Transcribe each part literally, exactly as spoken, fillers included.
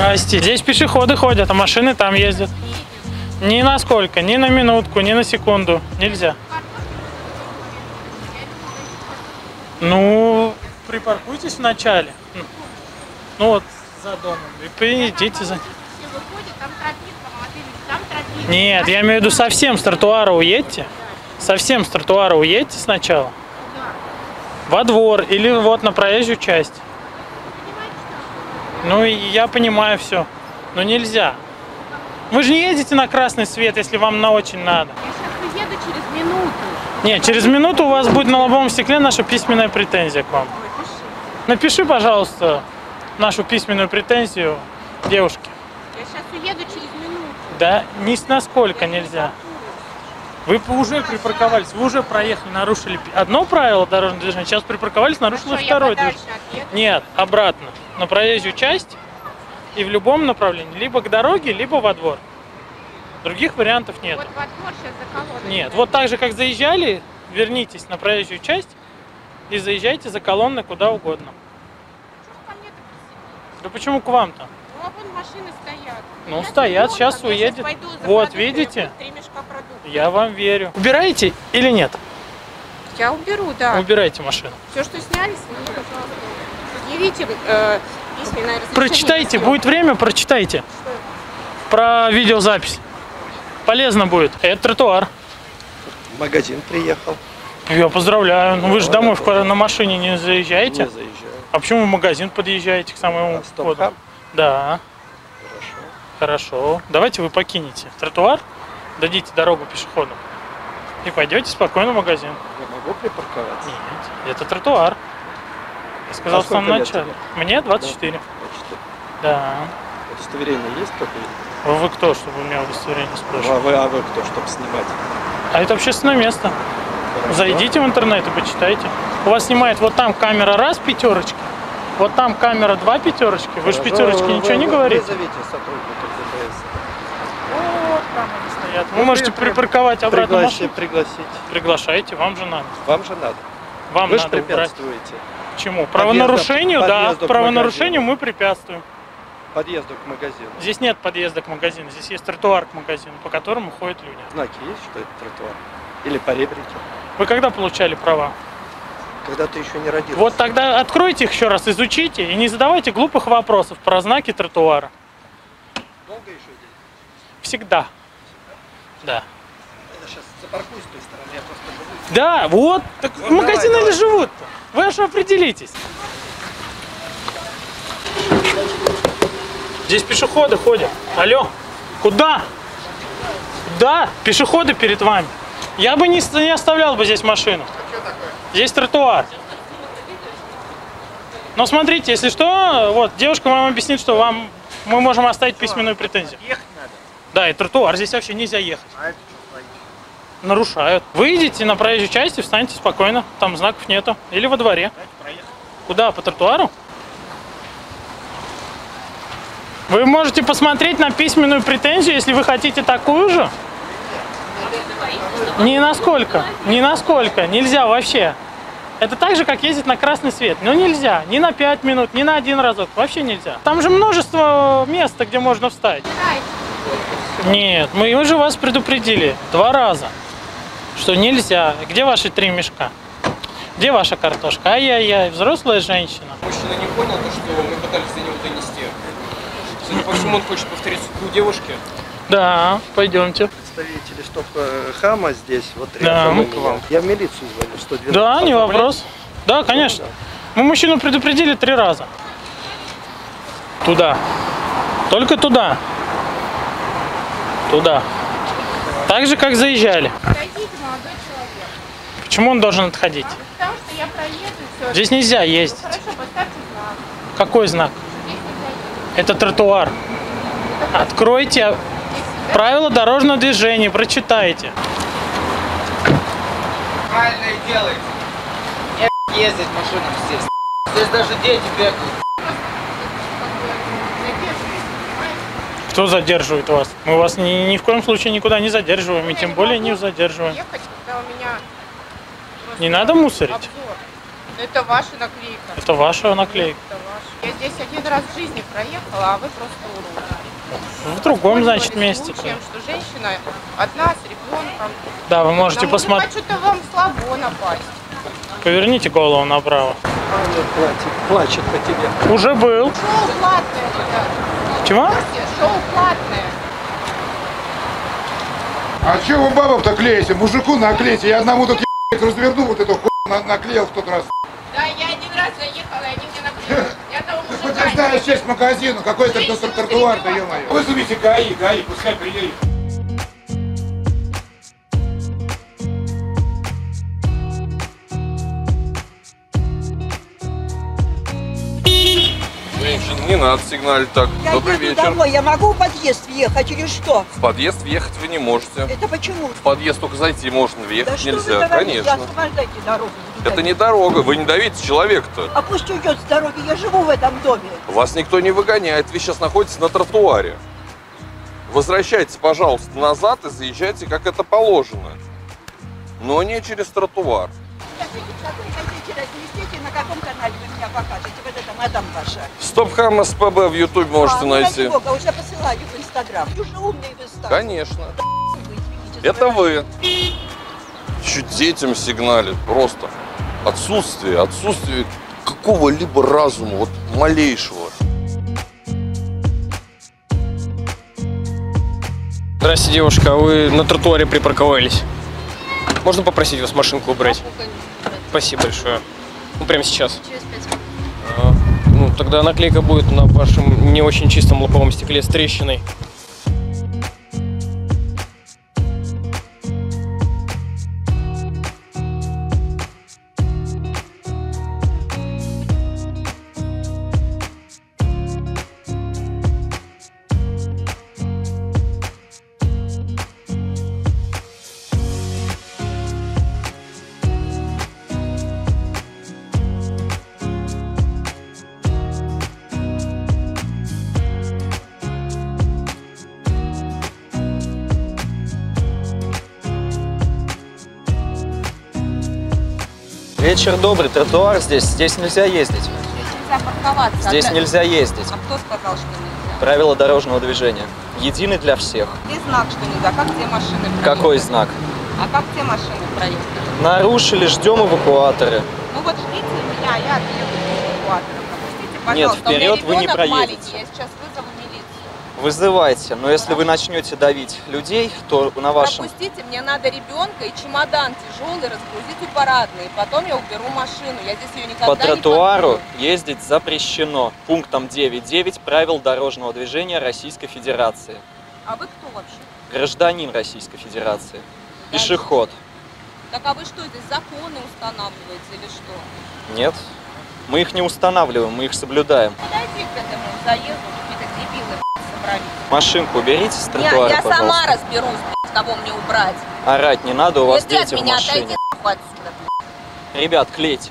Здрасте. Здесь пешеходы ходят, а машины там ездят. Ни на сколько, ни на минутку, ни на секунду. Нельзя. Ну, припаркуйтесь вначале. Ну вот, за домом. И поедите за... Нет, я имею в виду совсем с тротуара уедьте. Совсем с тротуара уедьте сначала. Во двор или вот на проезжую часть. Ну, я понимаю все. Но нельзя. Вы же не едете на красный свет, если вам на очень надо. Я сейчас уеду через минуту. Нет, через минуту у вас будет на лобовом стекле наша письменная претензия к вам. Ой, пиши. Напиши, пожалуйста, нашу письменную претензию девушке. Я сейчас уеду через минуту. Да, ни насколько нельзя. Вы уже припарковались, вы уже проехали, нарушили одно правило дорожного движения, сейчас припарковались, нарушили Хорошо, второе я подальше движение. отъеду. Нет, обратно, на проезжую часть и в любом направлении, либо к дороге, либо во двор. Других вариантов нет. Вот во двор сейчас за колонной. Нет, вот так же, как заезжали, вернитесь на проезжую часть и заезжайте за колонной куда угодно. Что ко мне-то присоединиться? Да почему к вам-то? Ну, а вон машины стоят. Ну, Я стоят, не сейчас могу, я уедет. щас пойду за Вот, продуктами, видите? будет Три мешка продуктов. Я вам верю. Убираете или нет? Я уберу, да. Убирайте машину. Все, что сняли, снимите, пожалуйста. Предъявите э, письменное разрешение. Прочитайте, на будет время, прочитайте. Что? Про видеозапись. Полезно будет. Это тротуар. В магазин приехал. Я поздравляю. Ну вы же домой в- на машине не заезжаете? Не заезжаю. А почему в магазин подъезжаете к самому А, стоп, входу? хам? Да, Хорошо. хорошо. Давайте вы покинете тротуар, дадите дорогу пешеходам и пойдете спокойно в магазин. Я могу припарковаться? Нет, это тротуар. Я сказал А в самом сколько лет начале. Мне двадцать четыре. Значит, Да. удостоверение есть какое-то? Вы кто, чтобы у меня удостоверение А спрашивать? вы, а вы кто, чтобы снимать? А это общественное место. Хорошо. Зайдите в интернет и почитайте. У вас снимает вот там камера раз пятерочки, вот там камера два пятерочки. Вы же Хорошо, пятерочки вы- ничего не вы- говорите. Вызовите сотрудников ДПС. Вот там они стоят. Вы Ну, можете при- припарковать обратно Пригласи- машину. Пригласить. Приглашайте, вам же надо. Вам же надо. Вам Вы же надо убрать. препятствуете Чему? Правонарушению, подъезда да. к Правонарушению магазину. мы препятствуем. подъезду к магазину. Здесь нет подъезда к магазину, здесь есть тротуар к магазину, по которому ходят люди. Знаки есть, что это тротуар? Или по ребрике? Вы когда получали права? Когда ты еще не родился. Вот тогда откройте их еще раз, изучите и не задавайте глупых вопросов про знаки тротуара. Долго еще здесь? Всегда. Да. Я сейчас запаркуюсь с той стороны, я просто буду. Да, вот. Так Вот магазины давай, ли давай. живут-то? Вы аж определитесь. Здесь пешеходы ходят. Алло, куда? Да, пешеходы перед вами. Я бы не, не оставлял бы здесь машину. Здесь тротуар. Но смотрите, если что, вот девушка вам объяснит, что вам мы можем оставить письменную претензию. Ехать надо. Да, и тротуар, здесь вообще нельзя ехать. А это что творить? Нарушают. Выйдите на проезжую часть и встаньте спокойно, там знаков нету. Или во дворе. Куда, по тротуару? Вы можете посмотреть на письменную претензию, если вы хотите такую же. Ни насколько, ни насколько, нельзя вообще. Это так же, как ездить на красный свет. Но нельзя, ни на пять минут, ни на один разок, вообще нельзя. Там же множество места, где можно встать. Нет, мы, мы же вас предупредили два раза, что нельзя. Где ваши три мешка? Где ваша картошка? Ай-яй-яй, взрослая женщина. Мужчина не понял то, что мы пытались до него донести. Судя по всему, он хочет повторить судьбу девушки. Да, пойдемте. Представители стоп э, хама здесь, вот Да. рядом у меня. Я в милицию звоню, сто двенадцать. Да, не вопрос. Да, конечно. Мы мужчину предупредили три раза. Туда. Только туда. Туда. Так же, как заезжали. Подойдите, молодой человек. Почему он должен отходить? Потому что я проеду и все. Здесь нельзя ездить. Хорошо, поставьте знак. Какой знак? Здесь нельзя ездить. Это тротуар. Откройте правила дорожного движения, прочитайте. Правильно и делаете. Не ездить машинам здесь. Здесь даже дети бегают. Кто задерживает вас? Мы вас ни, ни в коем случае никуда не задерживаем, и тем более не задерживаем. Ехать, когда у меня Не надо мусорить. обзор. Это ваша наклейка. Это ваша наклейка. Это ваша. Я здесь один раз в жизни проехала, а вы просто урод. В другом, значит, месте. Случаем, что женщина одна с ребенком. Да, вы можете Нам посмотреть. что-то вам слабо напасть. Поверните голову направо. Аня плачет, плачет по тебе. Уже был. Шоу платное, ребята. Чего? Шоу платное. А че вы бабам-то клеите? Мужику наклейте. Я одному тут ебать, разверну вот эту хуйню, на наклеил в тот раз. Да, я один раз заехала, и они мне наклеили. Я того мужика... Подождая честь магазину, какой-то тротуар-то, ё-моё. Вызовите ГАИ, ГАИ, пускай приедет. Женщин, не надо сигналить так. Я Добрый еду вечер. домой, я могу в подъезд въехать или что? В подъезд въехать вы не можете. Это почему? В подъезд только зайти можно, въехать Да что вы нельзя. говорите? Конечно. Освобождайте дорогу. Это не дорога, вы не давите человека-то. А пусть уйдет с дороги, я живу в этом доме. Вас никто не выгоняет, вы сейчас находитесь на тротуаре. Возвращайтесь, пожалуйста, назад и заезжайте, как это положено. Но не через тротуар. Скажите, в какой газете разместите, на каком канале вы меня покажете? Вот это мадам ваша. Стопхам СПБ в Ютубе можете а, ну, найти. ради бога, уже посылаю в Инстаграм. Уже умные вы стали. Конечно. Вы, извините, Это за вы. Чуть детям сигналит. Просто отсутствие, отсутствие какого-либо разума, вот малейшего. Здравствуйте, девушка, а вы на тротуаре припарковались? Можно попросить вас машинку убрать? Спасибо большое. Ну, прямо сейчас. Через пять минут. А, ну, тогда наклейка будет на вашем не очень чистом лобовом стекле с трещиной. Вечер добрый, тротуар здесь, здесь нельзя ездить. Здесь нельзя парковаться. Здесь А нельзя ездить. А кто сказал, что нельзя? Правила дорожного движения. Единый для всех. Где знак, что нельзя? Как те машины проехали? Какой знак? А как те машины проехали? Нарушили, ждем эвакуаторы. Ну вот ждите меня, я отъеду с эвакуатором. Пропустите, пожалуйста. Нет, У меня вперед вы не ребенок проедете. маленький, я сейчас вызову милицию. Вызывайте, но если вы начнете давить людей, то на вашем... Пропустите, мне надо ребенка и чемодан тяжелый разгрузить у парадной. Потом я уберу машину. Я здесь ее никогда По не тротуару подберу. ездить запрещено. Пунктом девять девять правил дорожного движения Российской Федерации. А вы кто вообще? Гражданин Российской Федерации. Пешеход. Так а вы что, здесь законы устанавливаете или что? Нет. Мы их не устанавливаем, мы их соблюдаем. Подойди к этому заезду, какие-то дебилы собрались. Машинку уберите с Не, тротуара, я пожалуйста. сама разберусь, блядь, кого мне убрать. Орать не надо, у вас Если от дети в меня машине. отойди нахуй отсюда, блядь. Ребят, клейте.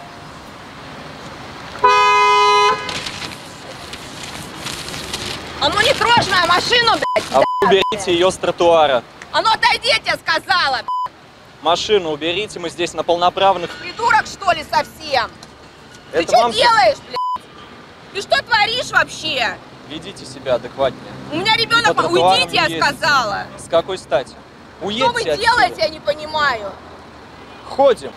А ну не трожь мою машину, блядь! А вы уберите ее с тротуара. А ну отойди, я тебе сказала, блядь! Машину уберите, мы здесь на полноправных. Придурок, что ли, совсем? Ты Это что вам- делаешь, блядь? Ты что творишь вообще? Ведите себя адекватнее. У меня ребенок, по тротуарам уйдите, я ездите. сказала. С какой стати? Уедьте Что вы отсюда. делаете, я не понимаю. Ходим.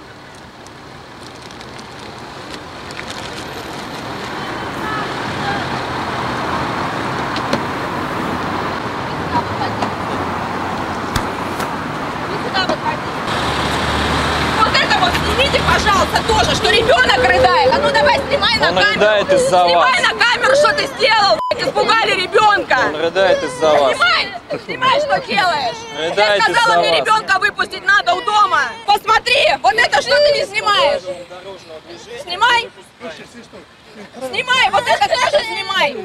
Вот это вот снимите, пожалуйста, тоже, что ребенок рыдает. А ну давай, снимай на Он камеру. рыдает из-за Снимай вас. на камеру, что ты сделал, блядь, испугали ребенка. Он рыдает из-за вас. Снимай, снимай, что делаешь. Рыдает Я сказала, из-за мне вас. ребенка выпустить надо у дома. Посмотри, вот это что ты не снимаешь? Снимай. Снимай, вот это тоже снимай.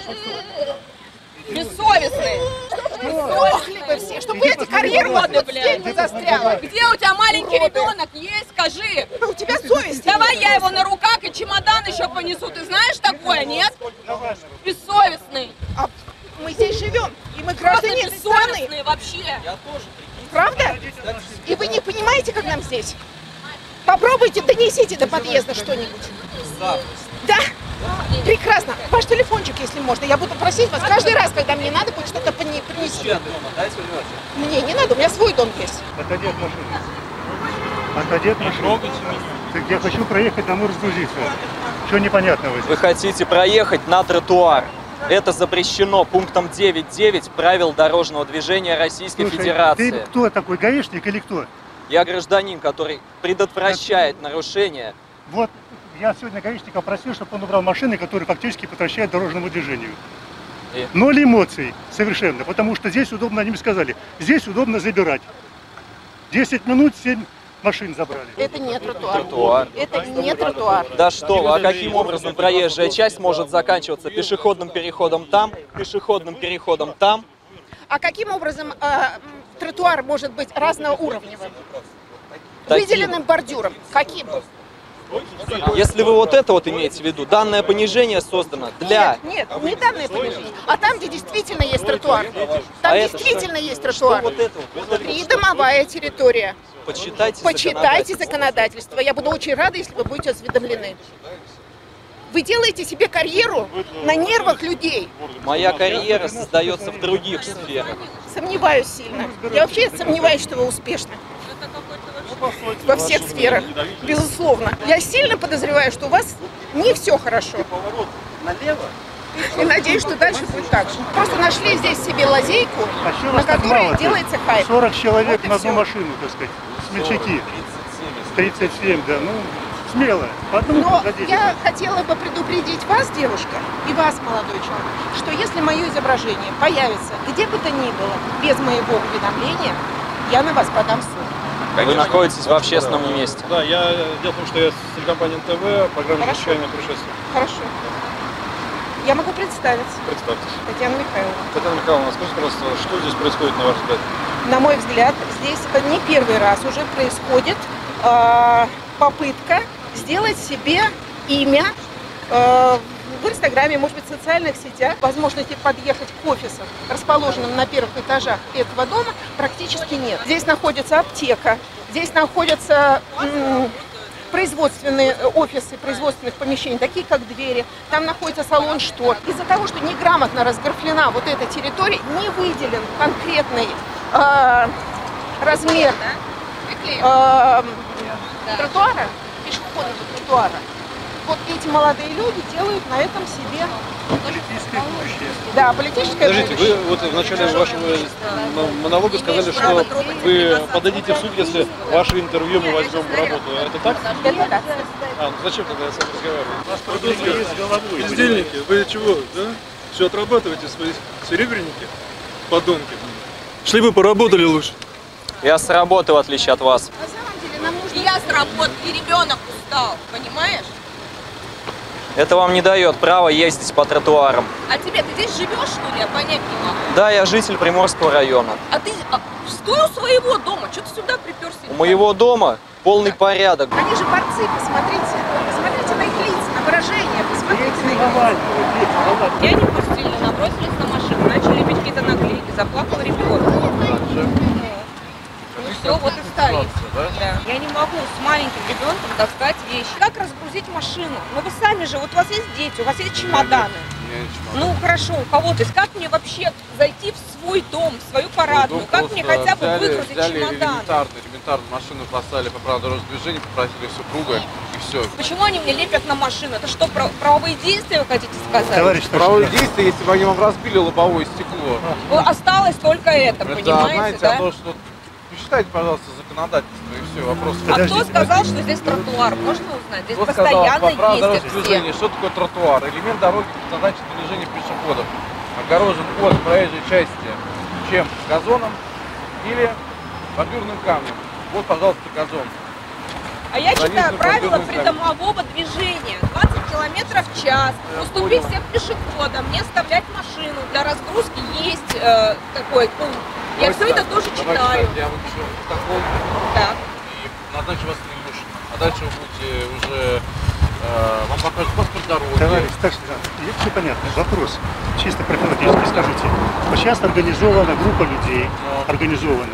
Бессовестный. Сдохли бы все, чтобы эти карьеру одну, блядь, не застряла. Где у тебя маленький ребенок есть, скажи. У тебя совесть. Давай я его на руках и чемодан еще понесу. Ты знаешь такое, нет? Бессовестный. А мы здесь живем, и мы Просто граждане этой страны. бессовестный вообще. Правда? И вы не понимаете, как нам здесь? Попробуйте, донесите до подъезда что-нибудь. Да? Прекрасно. Ваш телефончик, если можно. Я буду просить вас каждый раз, когда мне надо, хоть что-то принести. Мне не надо, у меня свой дом есть. Отойди от машины. Отойди от машины. Я хочу проехать домой, разгрузиться. Что непонятного? Вы хотите проехать на тротуар. Это запрещено пунктом девять девять правил дорожного движения Российской Слушай, Федерации. Ты кто такой, гаишник или кто? Я гражданин, который предотвращает нарушения. Вот я сегодня гаишника просил, чтобы он убрал машины, которые фактически прекращают дорожному движению. И? Ноль эмоций совершенно, потому что здесь удобно, они мне сказали, здесь удобно забирать. десять минут, семь машин забрали. Это не тротуар. Тротуар. Это не тротуар. Да что, а каким образом проезжая часть может заканчиваться пешеходным переходом там, пешеходным переходом там? А каким образом э, тротуар может быть разноуровневым? Таким. Выделенным бордюром. Каким? Если вы вот это вот имеете в виду, данное понижение создано для... Нет, нет, не данное понижение, а там, где действительно есть тротуар. Там А это действительно что? есть тротуар. Что вот это вот? Придомовая территория. Почитайте, Почитайте законодательство. Я буду очень рада, если вы будете осведомлены. Вы делаете себе карьеру на нервах людей. Моя карьера создается в других сферах. Сомневаюсь сильно. Я вообще сомневаюсь, что вы успешны. Во всех сферах, безусловно. Я сильно подозреваю, что у вас не все хорошо. И надеюсь, что дальше будет так же. Просто нашли здесь себе лазейку, А на которой делается хайп. сорок человек Вот на и одну все. машину, так сказать, смельчаки. тридцать семь, да, ну, смело. По одному Но задели. я хотела бы предупредить вас, девушка, и вас, молодой человек, что если мое изображение появится где бы то ни было, без моего уведомления, я на вас подам в суд. Вы находитесь в общественном месте. Да, я, дело в том, что я с телекомпанией эн тэ вэ, программа Хорошо. «Чрезвычайное происшествие». Хорошо. Я могу представиться. Представьтесь. Татьяна Михайловна. Татьяна Михайловна, скажите, пожалуйста, что здесь происходит, на ваш взгляд? На мой взгляд, здесь не первый раз уже происходит э, попытка сделать себе имя э, в Инстаграме, может быть, в социальных сетях. Возможности подъехать к офисам, расположенным на первых этажах этого дома, практически нет. Здесь находится аптека, здесь находятся м, производственные офисы производственных помещений, такие как двери. Там находится салон штор. Из-за того, что неграмотно разграфлена вот эта территория, не выделен конкретный э, размер э, тротуара, пешеходного тротуара. Вот эти молодые люди делают на этом себе... Политическое будущее. Да, политическое Подождите, будущее. вы вот в начале вашего монолога сказали, что вы подадите в суд, если ваше интервью мы возьмем в работу. Это так? Это так. А, ну зачем тогда я с вами разговариваю? У вас проблемы есть с головой. Бездельники, вы чего, да? Все отрабатываете свои серебряники, подонки. Шли бы поработали лучше. Я с работы, в отличие от вас. На самом деле нам нужно... И я с работы, и ребенок устал, понимаешь? Это вам не дает права ездить по тротуарам. А тебе, ты здесь живешь, что ли? Я понять не могу. Да, я житель Приморского района. А ты а, стой у своего дома, что ты сюда приперся? У моего дома полный порядок. Они же борцы, посмотрите. Посмотрите на их лица, на выражение, посмотрите на их лица. Я не пустили, набросились на машину, начали бить какие-то наклейки, заплакал ребенок. Ну все, вот и встали. Да. Я не могу с маленьким ребенком таскать вещи. Как разгрузить машину? Ну вы сами же, вот у вас есть дети, у вас есть чемоданы. Ну хорошо, у кого? То есть как мне вообще зайти в свой дом, в свою парадную? Как мне хотя бы взяли, выгрузить взяли чемодан? элементарно, элементарно машину поставили по правилам дорожного движения, попросили супруга и все. Почему они мне лепят на машину? Это что, прав- правовые действия вы хотите сказать? Товарищ Правовые действия, если бы они вам разбили лобовое стекло. Ну, осталось только это, Это, понимаете, знаете, да? а то, что... Посчитайте, пожалуйста, законодательство и все, вопрос. А кто сказал, что здесь тротуар? Можно узнать? Здесь Кто постоянно сказал, по правилам ездят дорожного движения, все. что такое тротуар? Элемент дороги предназначен для движения пешеходов. Огорожен от проезжей части чем газоном или бордюрным камнем. Вот, пожалуйста, газон. А я Заниженный читаю правила бордюрный камень. придомового движения. двадцать километров в час. Уступить всем пешеходам, не оставлять машину. Для разгрузки есть э, такой пункт. Я все это тоже Давайте читаю. так, я выпишу протокол Так. и назначу вас на Илюшина. А дальше вы будете уже... э, вам покажут паспорт дороги. Товарищ старший лейтенант, все понятно. Вопрос чисто профилактический. Скажите, вот сейчас организована группа людей, организована.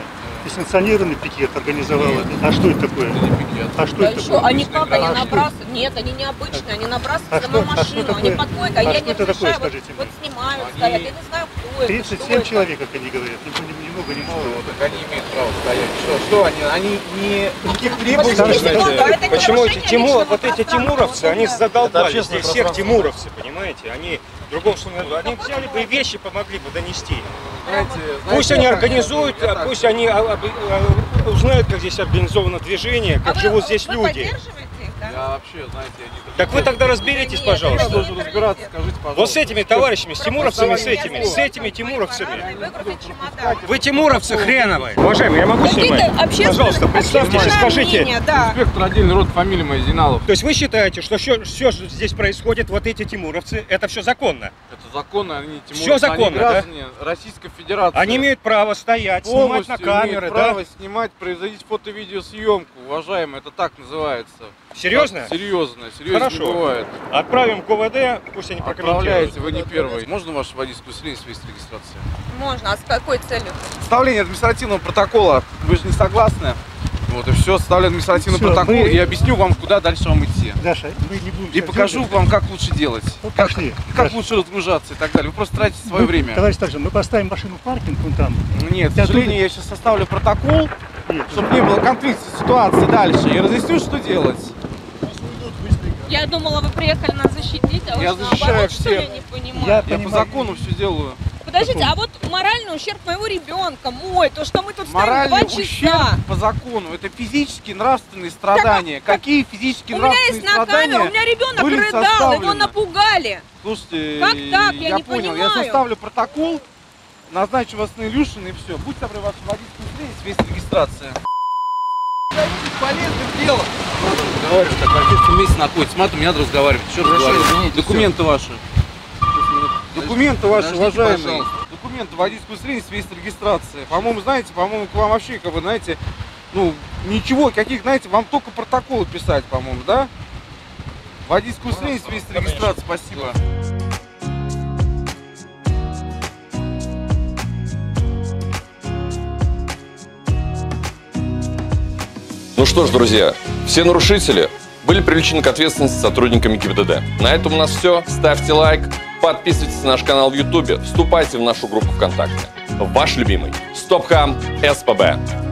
Несанкционированный пикет организовал это. А что это такое? А что Да это еще, такое? они как, они А что? набрасывают? Нет, они необычные, они набрасываются А на что- мою а что машину, они такое? подходят, а А я что не это такое, разрешаю, вот, скажите вот мне? снимают, Они- стоят, я не знаю, кто это, тридцать что семь это. человек, как они говорят, ни, ни, ни много, ни мало. Ну, так они имеют право стоять. Что, что они? Они не никаких Подождите требований. секунду, а это не Почему эти нарушение Тимур, личного вот эти пространства? тимуровцы, Вот они это- задолбали здесь всех тимуровцы, понимаете? Они в другом случае, они взяли бы и вещи помогли бы донести. Знаете, Пусть знаете, они как- организуют, я так- пусть они а, а, а, узнают, как здесь организовано движение, как А вы- живут здесь вы люди. поддерживаете их, да? Я вообще, знаете, я не... Так вы тогда разберитесь, Нет, Я пожалуйста. должен разбираться, скажите, пожалуйста. Вот с этими товарищами, с тимуровцами, с Пропустите этими, меня с этими с тимуровцами. Выгрузить чемодан. Вы тимуровцы хреновые. Уважаемые, я могу Какие-то снимать? общественные- Пожалуйста, представьтесь и общественное скажите. мнение, да. Инспектор отдельный род, фамилия моя Зиналов. То есть вы считаете, что все, все, что здесь происходит, вот эти тимуровцы, это все законно? Это законно, они тимуровцы, Всё законно, они граждане Российской Федерации. Они имеют право стоять, снимать полностью на камеры, имеют да? право снимать, производить фото-видеосъемку, уважаемые, это так называется. Серьезно? Так, серьезно, серьезно Хорошо. не бывает. Отправим в ГУВД, пусть они прокомментируют. Отправляете, вы не первый. Можно ваше водительское свидетельство из регистрации? Можно, а с какой целью? Составление административного протокола. Вы же не согласны? Вот и все, составлю административный Всё, протокол мы- и объясню вам, куда дальше вам идти. Даша, мы не будем И сейчас покажу делать. вам, как лучше делать. Вот Как, пошли, как Даша. лучше разгружаться и так далее. Вы просто тратите свое Мы- время. Товарищ Старшин, мы поставим машину в паркинг вон там. Нет, к Я сожалению, тут- я сейчас составлю протокол, Нет. чтобы не было конфликта ситуации дальше. И разъясню, что делать. Я думала, вы приехали нас защитить, а Я вы защищаю наоборот, что ли, всех. я не понимаю. Я Я по понимаю. закону все делаю. Подождите, а вот моральный ущерб моего ребенка, мой, то, что мы тут стоим Моральный два часа. ущерб по закону это физические нравственные страдания. Так, Какие физические У меня нравственные есть на страдания? камеру, у меня ребенок были рыдал, его составлены? напугали. Слушайте, Как так? Я не понял. понимаю. Я составлю протокол, назначу вас на Илюшина и все. Будьте добры, ваше водительское свидетельство, есть регистрация. Полезным делом. Говорю, так, артист вместе находится. Мат, мне надо разговаривать. Еще разговаривать. Документы ваши. Документы ваши, уважаемые. Документы водительского свидетельства, есть регистрация. По-моему, знаете, по-моему, к вам вообще, как вы знаете, ну, ничего, каких, знаете, вам только протоколы писать, по-моему, да? Водительское свидетельство, есть регистрация, спасибо. Ну что ж, друзья, все нарушители были привлечены к ответственности сотрудниками ГИБДД. На этом у нас все. Ставьте лайк, подписывайтесь на наш канал в Ютубе, вступайте в нашу группу ВКонтакте. Ваш любимый Стопхам СПБ.